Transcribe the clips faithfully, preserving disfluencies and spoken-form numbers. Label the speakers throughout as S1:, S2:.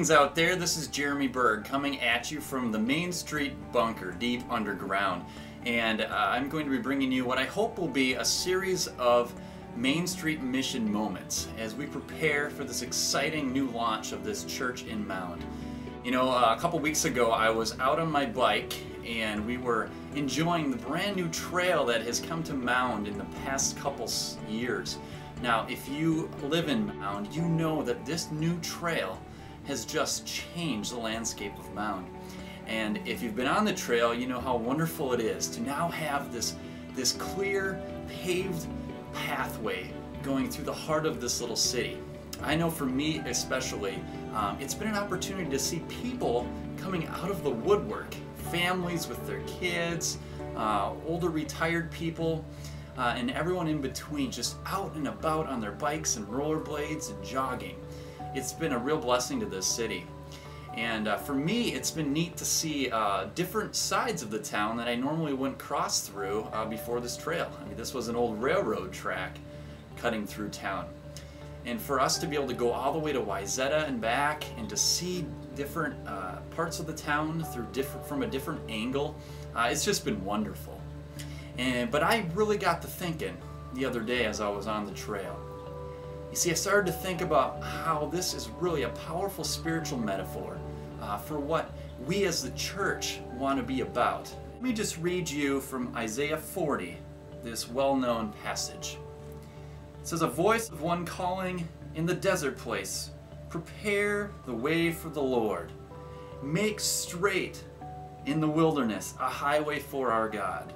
S1: Greetings out there, this is Jeremy Berg coming at you from the Main Street bunker deep underground, and uh, I'm going to be bringing you what I hope will be a series of Main Street mission moments as we prepare for this exciting new launch of this church in Mound. You know, uh, a couple weeks ago I was out on my bike and we were enjoying the brand new trail that has come to Mound in the past couple years. Now, if you live in Mound, you know that this new trail has just changed the landscape of Mound. And if you've been on the trail, you know how wonderful it is to now have this, this clear, paved pathway going through the heart of this little city. I know for me especially, um, it's been an opportunity to see people coming out of the woodwork, families with their kids, uh, older retired people, uh, and everyone in between, just out and about on their bikes and rollerblades and jogging. It's been a real blessing to this city. And uh, for me, it's been neat to see uh, different sides of the town that I normally wouldn't cross through uh, before this trail. I mean, this was an old railroad track cutting through town. And for us to be able to go all the way to Wyzetta and back and to see different uh, parts of the town through different, from a different angle, uh, it's just been wonderful. And, but I really got to thinking the other day as I was on the trail. You see, I started to think about how this is really a powerful spiritual metaphor uh, for what we as the church want to be about. Let me just read you from Isaiah forty, this well-known passage. It says, "A voice of one calling in the desert place, prepare the way for the Lord. Make straight in the wilderness a highway for our God.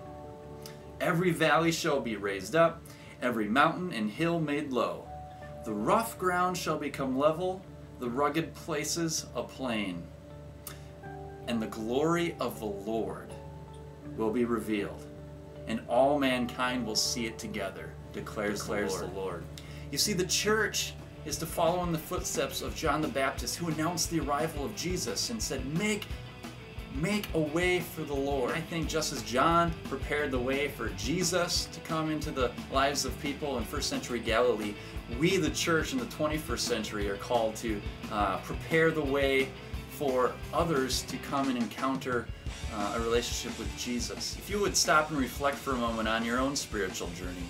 S1: Every valley shall be raised up, every mountain and hill made low. The rough ground shall become level, the rugged places a plain. And the glory of the Lord will be revealed, and all mankind will see it together, declares, declares the Lord. the Lord." You see, the church is to follow in the footsteps of John the Baptist, who announced the arrival of Jesus and said, make, make a way for the Lord. I think just as John prepared the way for Jesus to come into the lives of people in first century Galilee, we, the church in the twenty-first century, are called to uh, prepare the way for others to come and encounter uh, a relationship with Jesus. If you would stop and reflect for a moment on your own spiritual journey,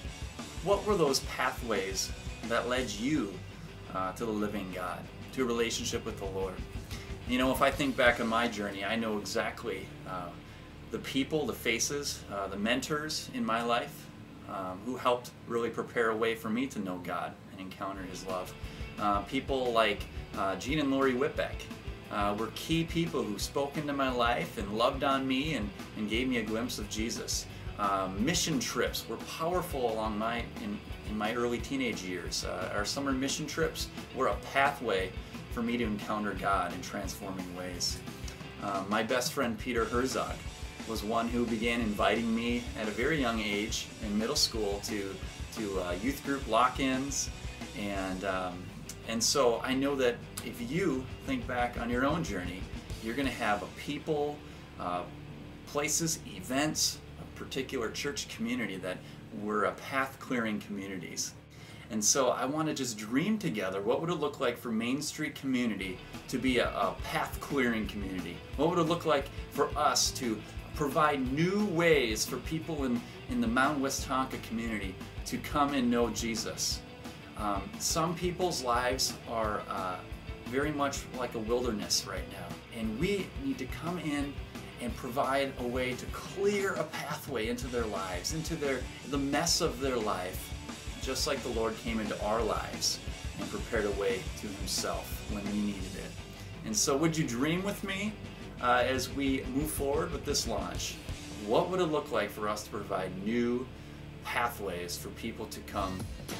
S1: what were those pathways that led you uh, to the living God, to a relationship with the Lord? You know, if I think back on my journey, I know exactly uh, the people, the faces, uh, the mentors in my life um, who helped really prepare a way for me to know God and encounter His love. Uh, people like uh, Gene and Lori Whitbeck uh, were key people who spoke into my life and loved on me and, and gave me a glimpse of Jesus. Um, mission trips were powerful along my in, in my early teenage years. Uh, our summer mission trips were a pathway for me to encounter God in transforming ways. Uh, my best friend Peter Herzog was one who began inviting me at a very young age in middle school to to uh, youth group lock-ins, and um, and so I know that if you think back on your own journey, you're going to have a people, uh, places, events, a particular church community that were a path-clearing communities. And so I want to just dream together, what would it look like for Main Street Community to be a, a path-clearing community? What would it look like for us to provide new ways for people in, in the Mound West Tonka community to come and know Jesus? Um, some people's lives are uh, very much like a wilderness right now, and we need to come in and provide a way to clear a pathway into their lives, into their the mess of their life, just like the Lord came into our lives and prepared a way to Himself when we needed it. And so would you dream with me uh, as we move forward with this launch? What would it look like for us to provide new pathways for people to come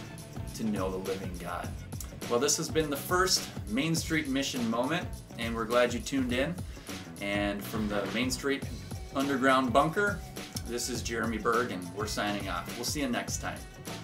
S1: to know the living God? Well, this has been the first Main Street Mission Moment, and we're glad you tuned in. And from the Main Street Underground Bunker, this is Jeremy Berg, and we're signing off. We'll see you next time.